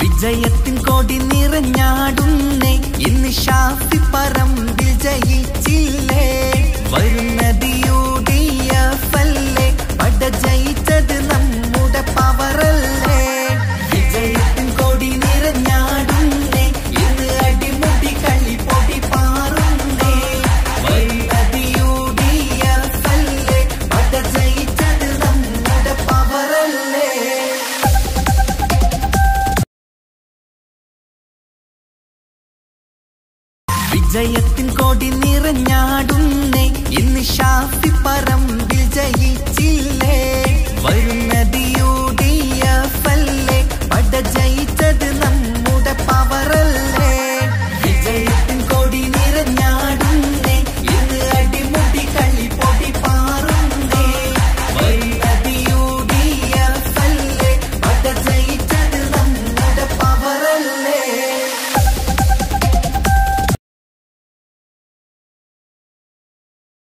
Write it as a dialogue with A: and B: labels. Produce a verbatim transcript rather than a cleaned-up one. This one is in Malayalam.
A: വിജയത്തിൻ കൊടി നിറഞ്ഞാടുന്നേ ഇന്ന് ഷാഫി പറമ്പിൽ ജയിച്ചില്ലേ വരുന്നത് യു ഡി എഫ് അല്ലേ പട ജയിച്ചത് നമ്മുടെ പവറല്ലേ വിജയത്തിൻ കൊടി നിറഞ്ഞാടുന്നേ ഇന്ന് അടിമുടി കളി പൊടി പാറുന്നേ വരുന്നത് യു ഡി എഫ് അല്ലേ പട ജയിച്ചത് നമ്മുടെ പവറല്ലേ വിജയത്തിൻ കൊടി നിറഞ്ഞാടുന്നേ ഇന്ന് ഷാഫി പറമ്പിൽ ജയിച്ചില്ലേ വരുന്ന